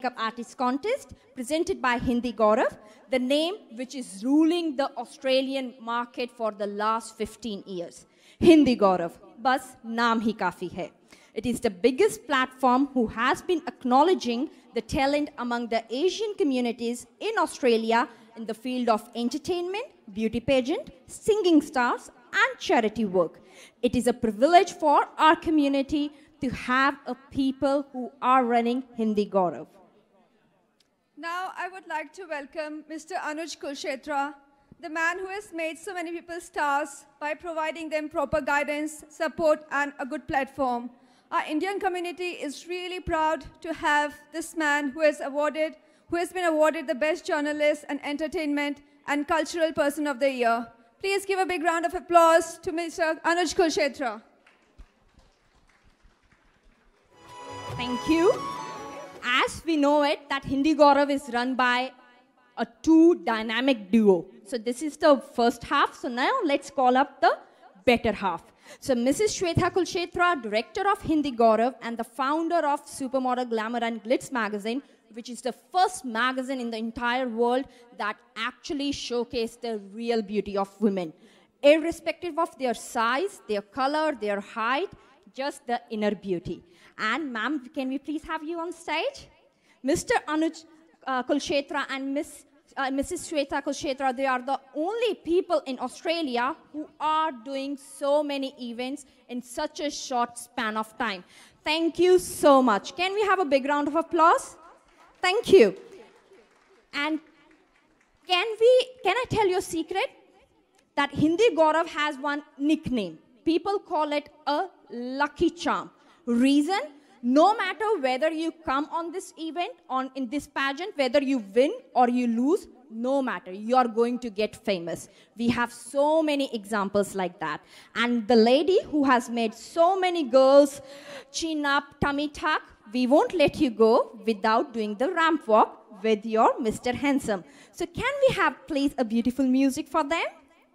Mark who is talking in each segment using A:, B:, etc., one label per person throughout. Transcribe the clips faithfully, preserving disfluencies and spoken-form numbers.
A: Makeup Artist Contest presented by Hindi Gaurav, the name which is ruling the Australian market for the last fifteen years. Hindi Gaurav, bas naam hi kafi hai. It is the biggest platform who has been acknowledging the talent among the Asian communities in Australia in the field of entertainment, beauty pageant, singing stars, and charity work. It is a privilege for our community to have a people who are running Hindi Gaurav.
B: Now I would like to welcome Mister Anuj Kulshetra, the man who has made so many people stars by providing them proper guidance, support, and a good platform. Our Indian community is really proud to have this man who has awarded, who has been awarded the Best Journalist and Entertainment and Cultural Person of the Year. Please give a big round of applause to Mister Anuj Kulshetra.
A: Thank you. As we know it, that Hindi Gaurav is run by a two dynamic duo. So this is the first half. So now let's call up the better half. So Missus Shweta Kulshetra, director of Hindi Gaurav and the founder of Supermodel Glamour and Glitz magazine, which is the first magazine in the entire world that actually showcases the real beauty of women, irrespective of their size, their color, their height, just the inner beauty. And ma'am, can we please have you on stage? Mister Anuj uh, Kulshetra and Miss, uh, Missus Shweta Kulshetra, they are the only people in Australia who are doing so many events in such a short span of time. Thank you so much. Can we have a big round of applause? Thank you. And can we, can I tell you a secret? That Hindi Gaurav has one nickname. People call it a lucky charm. Reason? No matter whether you come on this event, on in this pageant, whether you win or you lose, no matter, you are going to get famous. We have so many examples like that. And the lady who has made so many girls chin up, tummy tuck, we won't let you go without doing the ramp walk with your Mister Handsome. So can we have, please, a beautiful music for them?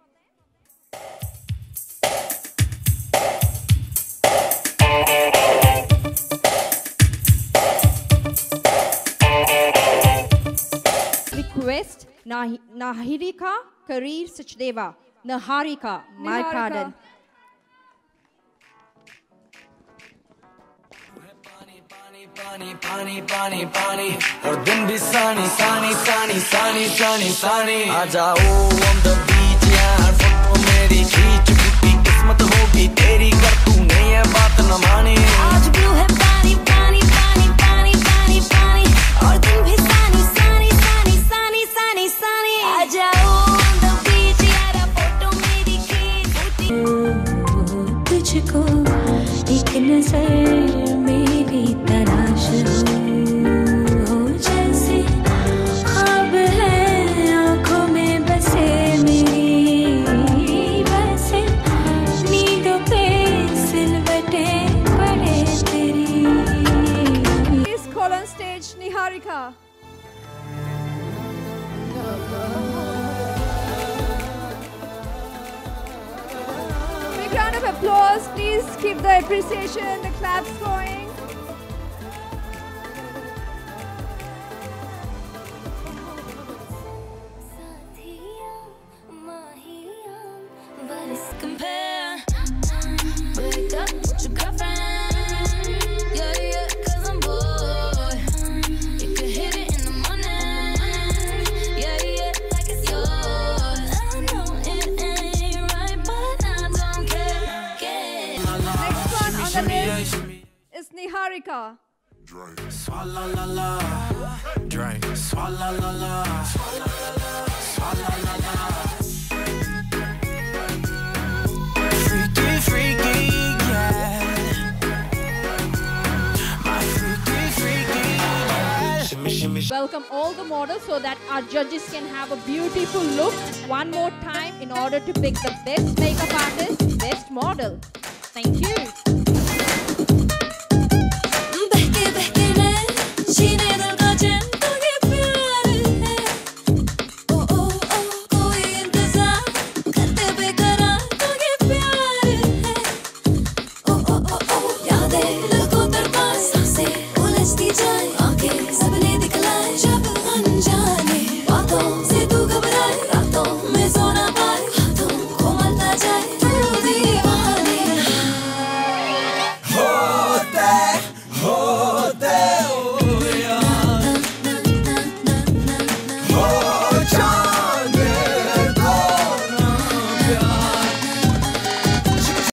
A: Request Naharika Kareer Sachdeva. Naharika, my
B: Niharika.
A: pardon.
C: पानी पानी पानी पानी और दिन भी सानी सानी सानी सानी सानी सानी आ जाओ on the beach यार फोटो मेरी खींच फूटी किस्मत होगी तेरी कर तूने ये बात न मानी
D: आज ब्लू है पानी पानी पानी पानी पानी पानी और दिन भी सानी सानी सानी सानी सानी सानी आ जाओ on the beach यार फोटो मेरी खींच फूटी तुझको एक नजर मेरी तलाश हो जैसे ख्वाब है आँखों में बसे मेरी बसे नींदों पे सिलवटे पड़े तेरी.
B: Please call on stage Niharika. Big round of applause. Please keep the appreciation, the claps going.
D: Compare, break up with your girlfriend. Yeah, yeah, cause I'm bored. You could hit it in the morning. Yeah, yeah, like it's yours. I know it ain't right, but I don't care.
B: Next one on the list is Niharika.
C: swalla la la drink swalla la la swalla la la swalla la la freaky freaky yeah my freaky freaky yeah shimmy shimmy
A: Welcome all the models so that our judges can have a beautiful look one more time in order to pick the best makeup artist, best model.